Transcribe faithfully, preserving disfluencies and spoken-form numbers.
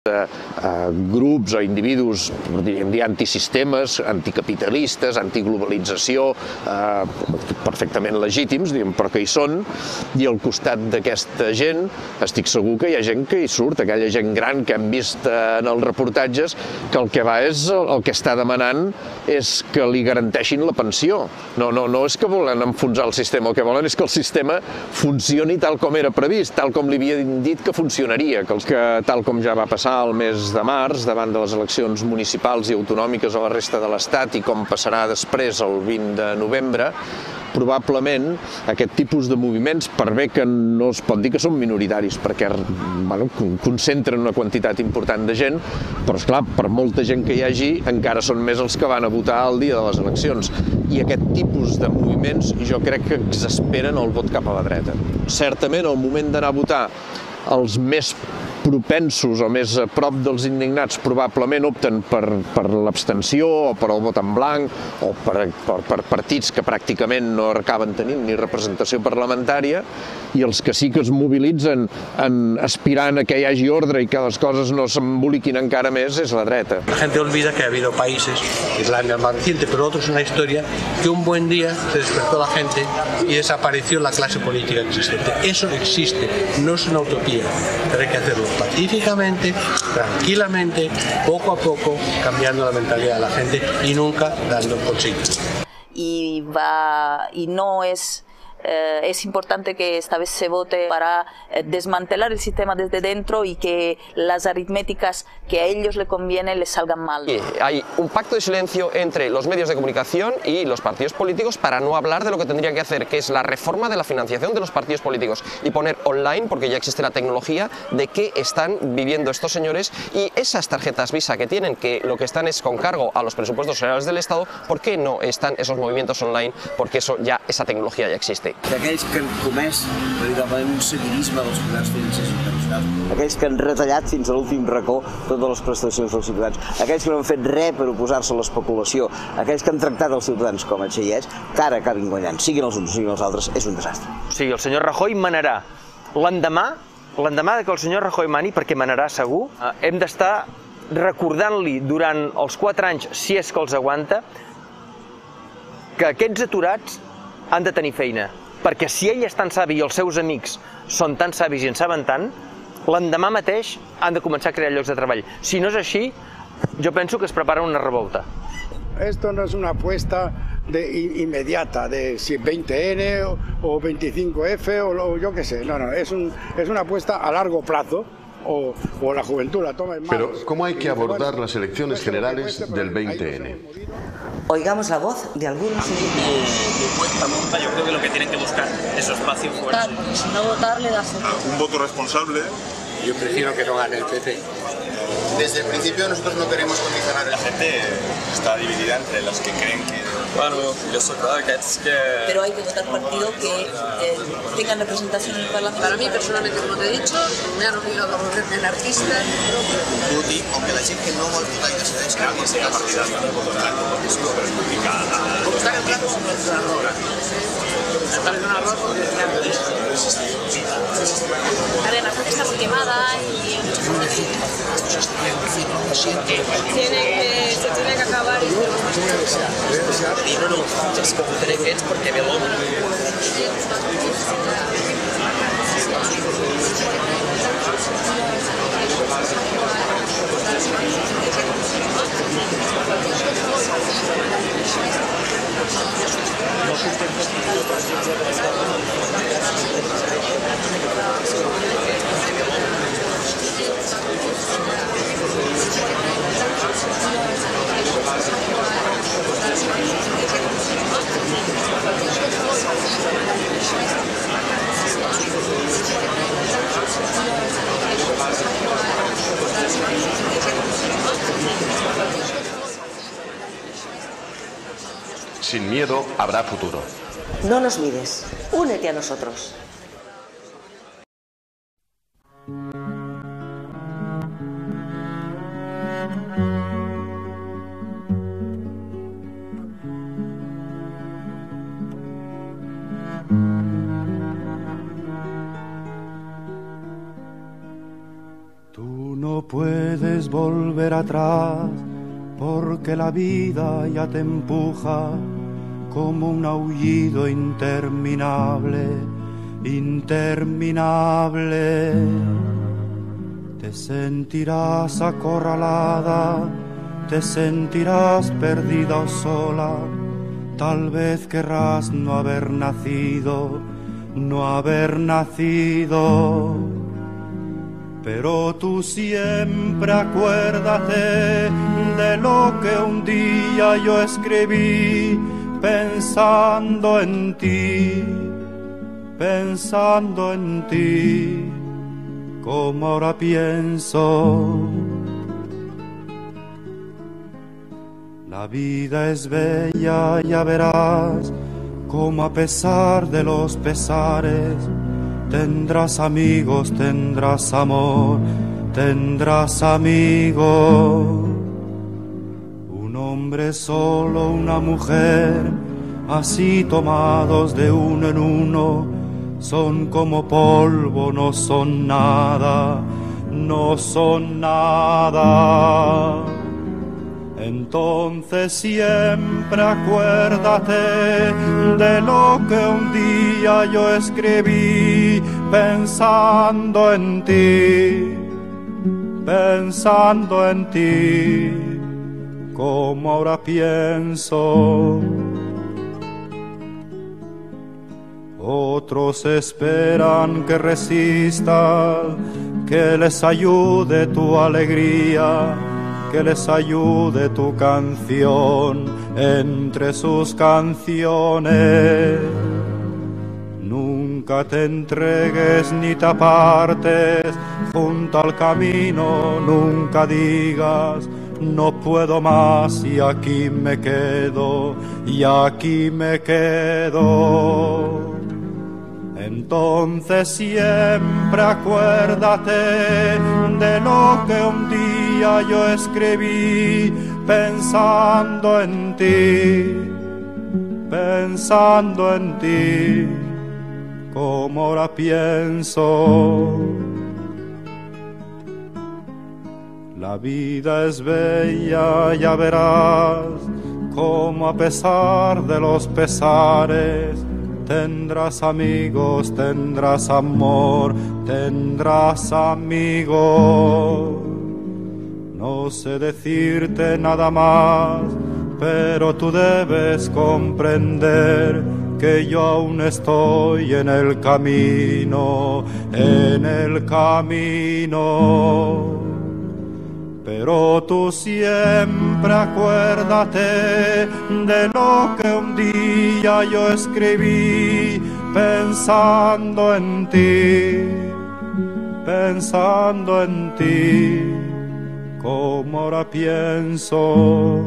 Uh, grups o individus, diríem dir, antisistemes, anticapitalistes, antiglobalització, uh, perfectament legítims, diguem, però que hi són, i al costat d'aquesta gent estic segur que hi ha gent que hi surt, aquella gent gran que hem vist en els reportatges, que el que va és, el que està demanant és que li garanteixin la pensió. No, no, no és que volen enfonsar el sistema, el que volen és que el sistema funcioni tal com era previst, tal com li havien dit que funcionaria, que, els que tal com ja va passar el mes de març, davant de les eleccions municipals i autonòmiques a la resta de l'Estat i com passarà després el vint de novembre, probablement aquest tipus de moviments, per bé que no es pot dir que són minoritaris, perquè bueno, concentren una quantitat important de gent, però esclar, per molta gent que hi hagi, encara són més els que van a votar el dia de les eleccions. I aquest tipus de moviments jo crec que exasperen el vot cap a la dreta. Certament, al moment d'anar a votar, els més propensos o més a prop dels indignats probablement opten per, per l'abstenció o per el vot en blanc o per, per, per partits que pràcticament no acaben tenint ni representació parlamentària, i els que sí que es mobilitzen en aspirant a que hi hagi ordre i que les coses no s'emboliquin encara més és la dreta. La gente olvida que ha habido países, Islandia más reciente, pero otros en la historia, que un buen día se despertó la gente y desapareció la clase política existente. Eso existe, no es una utopía, pero hay que hacerlo pacíficamente, tranquilamente, poco a poco, cambiando la mentalidad de la gente y nunca dando consignas. Y, va, y no es... Eh, es importante que esta vez se vote para eh, desmantelar el sistema desde dentro y que las aritméticas que a ellos les conviene les salgan mal. Y hay un pacto de silencio entre los medios de comunicación y los partidos políticos para no hablar de lo que tendrían que hacer, que es la reforma de la financiación de los partidos políticos y poner online, porque ya existe la tecnología, de qué están viviendo estos señores, y esas tarjetas Visa que tienen, que lo que están es con cargo a los presupuestos generales del Estado, ¿por qué no están esos movimientos online? Porque eso ya, esa tecnología ya existe. D'aquells que han comès veritablement un seguidisme dels poders financers internacionals. Aquells que han retallat fins a l'últim racó totes les prestacions dels ciutadans. Aquells que no han fet res per oposar-se a l'especulació. Aquells que han tractat els ciutadans com a xeiets, que ara acabin guanyant. Siguin els uns o siguin els altres, és un desastre. Sí, el senyor Rajoy manarà. L'endemà, l'endemà que el senyor Rajoy mani, perquè manarà segur, hem d'estar recordant-li durant els quatre anys, si és que els aguanta, que aquests aturats han de tenir feina. Perquè si ell és tan savi i els seus amics són tan savis i en saben tant, l'endemà mateix han de començar a crear llocs de treball. Si no és així, jo penso que es prepara una revolta. Esto no es una apuesta de inmediata, de si veinte ene o veinticinco efe o yo qué sé. No, no, es, un, es una apuesta a largo plazo. O, o la juventud la toma en manos. Pero, ¿cómo hay que abordar las elecciones generales del veinte ene? Oigamos la voz de algunos. Yo creo que lo que tienen que buscar es su espacio fuera. Si no votar, le das un voto responsable. Yo prefiero que no gane el P P. Desde el principio nosotros no queremos condicionar. La gente está dividida entre los que creen que... Bueno, yo soy claro que es que... Pero hay que votar partido que eh, tengan representación en el Parlamento. Para mí, personalmente, como te he dicho, me han obligado a volverme anarquista. Putin, aunque la gente no vol votar i decideix que alguien sea partidario de votar, porque es súper complicado. Está en plan como un error. Me parece un error porque... A ver, la gente está muy quemada y tiene que, se tiene que acabar y y no, no, es como tres veces porque me lo... Sin miedo habrá futuro. No nos mires, únete a nosotros. Tú no puedes puedes volver atrás, porque la vida ya te empuja como un aullido interminable, interminable. Te sentirás acorralada, te sentirás perdida o sola, tal vez querrás no haber nacido, no haber nacido. Pero tú siempre acuérdate de lo que un día yo escribí, pensando en ti, pensando en ti, como ahora pienso. La vida es bella, ya verás, como a pesar de los pesares, tendrás amigos, tendrás amor, tendrás amigos. Un hombre solo, una mujer, así tomados de uno en uno, son como polvo, no son nada, no son nada. Entonces siempre acuérdate de lo que un día yo escribí, pensando en ti, pensando en ti, como ahora pienso. Otros esperan que resistas, que les ayude tu alegría, que les ayude tu canción entre sus canciones. Nunca te entregues ni te apartes junto al camino, nunca digas no puedo más y aquí me quedo, y aquí me quedo. Entonces siempre acuérdate de lo que un día yo escribí, pensando en ti, pensando en ti, como ahora pienso. La vida es bella, ya verás, como a pesar de los pesares, tendrás amigos, tendrás amor, tendrás amigos. No sé decirte nada más, pero tú debes comprender que yo aún estoy en el camino, en el camino. Pero tú siempre acuérdate de lo que un día yo escribí, pensando en ti, pensando en ti, como ahora pienso.